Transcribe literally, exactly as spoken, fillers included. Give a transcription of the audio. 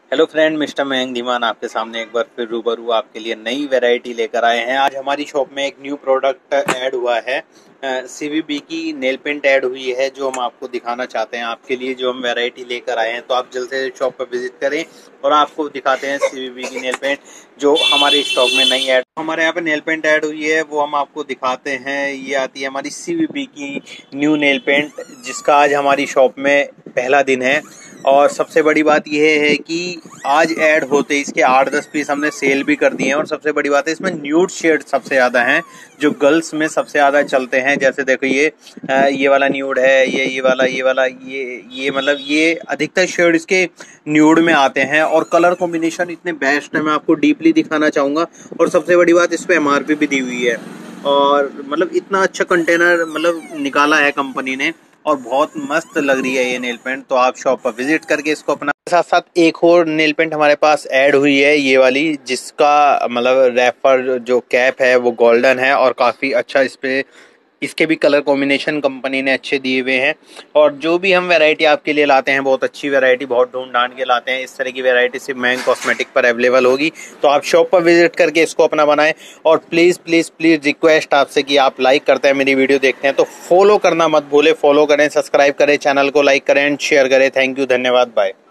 Hello friend, mister Mayank Dhiman आपके सामने एक बार फिर रूबरू आपके लिए नई वैरायटी लेकर आए हैं। आज हमारी शॉप में एक न्यू प्रोडक्ट ऐड हुआ है, सीवीबी की नेल पेंट ऐड हुई है, जो हम आपको दिखाना चाहते हैं। आपके लिए जो हम वैरायटी लेकर आए हैं, तो आप जल्द से शॉप पर विजिट करें और आपको दिखाते हैं सीवीबी की नेल पेंट जो हमारे स्टॉक में नई ऐड हमारे यहाँ पे नेल पेंट ऐड हुई है, वो हम आपको दिखाते हैं। ये आती है हमारी सीवीबी की न्यू नेल पेंट, जिसका आज हमारी शॉप में पहला दिन है। और सबसे बड़ी बात यह है कि आज ऐड होते इसके आठ दस पीस हमने सेल भी कर दिए हैं। और सबसे बड़ी बात है, इसमें न्यूड शेड सबसे ज़्यादा हैं, जो गर्ल्स में सबसे ज़्यादा चलते हैं। जैसे देखो, ये ये वाला न्यूड है, ये ये वाला ये वाला ये ये मतलब ये अधिकतर शेड इसके न्यूड में आते हैं। और कलर कॉम्बिनेशन इतने बेस्ट है, मैं आपको डीपली दिखाना चाहूँगा। और सबसे बड़ी बात, इस पर एम आर पी भी दी हुई है। और मतलब इतना अच्छा कंटेनर मतलब निकाला है कंपनी ने, और बहुत मस्त लग रही है ये नेल पेंट। तो आप शॉप पर विजिट करके इसको अपना साथ साथ एक और नेल पेंट हमारे पास ऐड हुई है, ये वाली, जिसका मतलब रैपर जो कैप है वो गोल्डन है और काफ़ी अच्छा इस पे इसके भी कलर कॉम्बिनेशन कंपनी ने अच्छे दिए हुए हैं। और जो भी हम वैरायटी आपके लिए लाते हैं, बहुत अच्छी वैरायटी, बहुत ढूंढ ढांड के लाते हैं। इस तरह की वैरायटी सिर्फ मयंक कॉस्मेटिक पर अवेलेबल होगी। तो आप शॉप पर विजिट करके इसको अपना बनाएं। और प्लीज़ प्लीज़ प्लीज़ रिक्वेस्ट आपसे कि आप लाइक करते हैं, मेरी वीडियो देखते हैं तो फॉलो करना मत भूलें। फॉलो करें, सब्सक्राइब करें, चैनल को लाइक करें एंड शेयर करें। थैंक यू, धन्यवाद, बाय।